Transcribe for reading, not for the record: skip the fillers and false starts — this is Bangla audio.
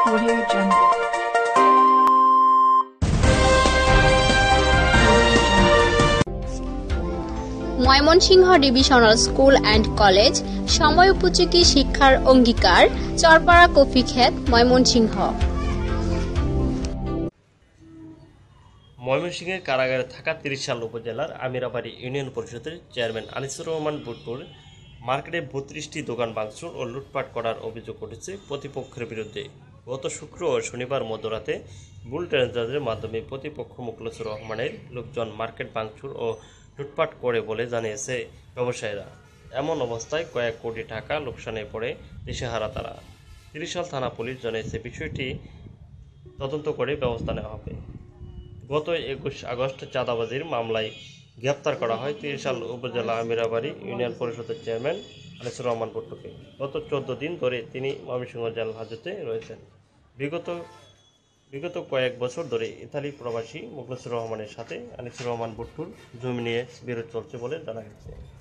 Audio Jungle. Mymensingh divisional school and college সময় উপযোগী শিক্ষার অঙ্গীকার চরপাড়া কফিক্ষেত ময়মনসিংহ। ময়মনসিংহের কারাগারে থাকা ৩০ সাল উপজেলার আমিরাবাড়ি ইউনিয়ন পরিষদের চেয়ারম্যান আনিসুর রহমান বুট্টুর মার্কেটে ৩২টি দোকান ভাঙচুর ও লুটপাট করার অভিযোগ উঠেছে প্রতিপক্ষের বিরুদ্ধে। গত শুক্র ও শনিবার মধ্যরাতে বুলডোজারের মাধ্যমে প্রতিপক্ষ মোখলেছুর রহমানের লোকজন মার্কেট ভাঙচুর ও লুটপাট করে বলে জানিয়েছে ব্যবসায়ীরা। এমন অবস্থায় কয়েক কোটি টাকা লোকসানে পড়ে দিশেহারা তারা। ত্রিশাল থানা পুলিশ জানিয়েছে বিষয়টি তদন্ত করে ব্যবস্থা নেওয়া হবে। গত ২১ আগস্ট চাঁদাবাজির মামলায় গ্রেপ্তার করা হয় ত্রিশাল উপজেলা আমিরাবাড়ি ইউনিয়ন পরিষদের চেয়ারম্যান আনিসুর রহমান বুট্টুকে। গত ১৪ দিন ধরে তিনি ময়মনসিংহ জেল হাজতে রয়েছেন। বিগত কয়েক বছর ধরে ইতালি প্রবাসী মোখলেছুর রহমানের সাথে আনিসুর রহমান বুট্টুর জমি নিয়ে বিরোধ চলছে বলে জানা গেছে।